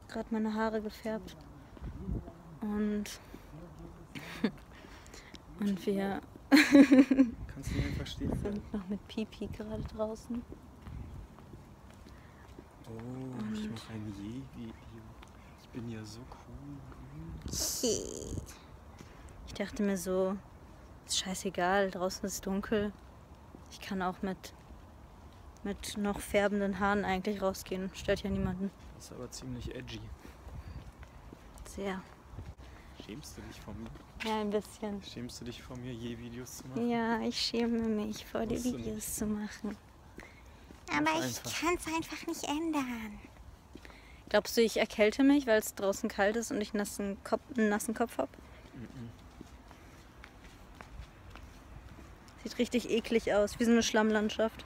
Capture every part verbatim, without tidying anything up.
gerade meine Haare gefärbt. Und, und wir Kannst du mir verstehen? sind noch mit Pipi gerade draußen. Oh, Und ich mache ein Je-Video. Ich bin ja so cool. ich dachte mir so, ist scheißegal, draußen ist dunkel. Ich kann auch mit, mit noch färbenden Haaren eigentlich rausgehen. Stört ja niemanden. Das ist aber ziemlich edgy. Sehr. Schämst du dich vor mir? Ja, ein bisschen. Schämst du dich vor mir, Je-Videos zu machen? Ja, ich schäme mich, vor die Musst du Videos nicht. zu machen. Aber Mach ich einfach. kann es einfach nicht ändern. Glaubst du, ich erkälte mich, weil es draußen kalt ist und ich nassen Kopf, einen nassen Kopf habe? Mhm. Sieht richtig eklig aus, wie so eine Schlammlandschaft.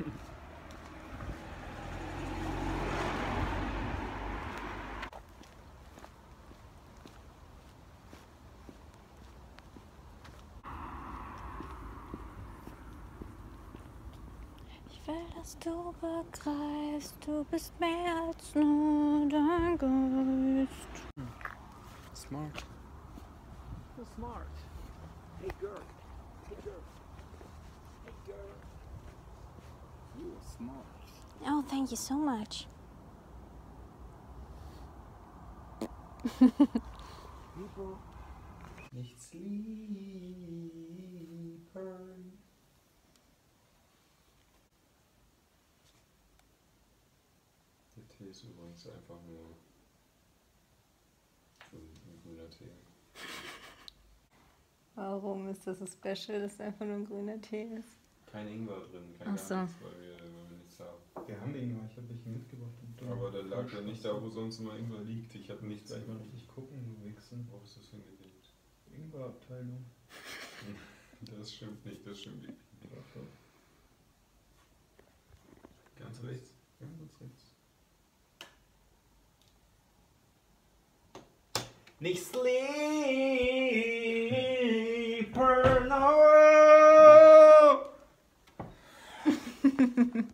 Ich will, dass du begreifst, du bist mehr als nur dein Geist. Smart. So smart. Hey girl. Hey girl. Hey girl. You are smart. Oh, thank you so much. People. Nicht sleepern. Der Tee ist übrigens einfach nur so ein grüner Tee. Warum ist das so special, dass es einfach nur ein grüner Tee ist? Kein Ingwer drin, kein Ach gar so. nichts, weil wir, weil wir nichts haben. Wir haben Ingwer, ich habe welchen mitgebracht. Aber der lag ja nicht da, wo sonst immer Ingwer liegt. Ich habe nichts. Gleich mal richtig gucken, du Wichsen. Wo ist das hingelegt? Ingwer-Abteilung. Das stimmt nicht, das stimmt nicht. Ganz rechts. Ja, ganz rechts. Nicht sleepern.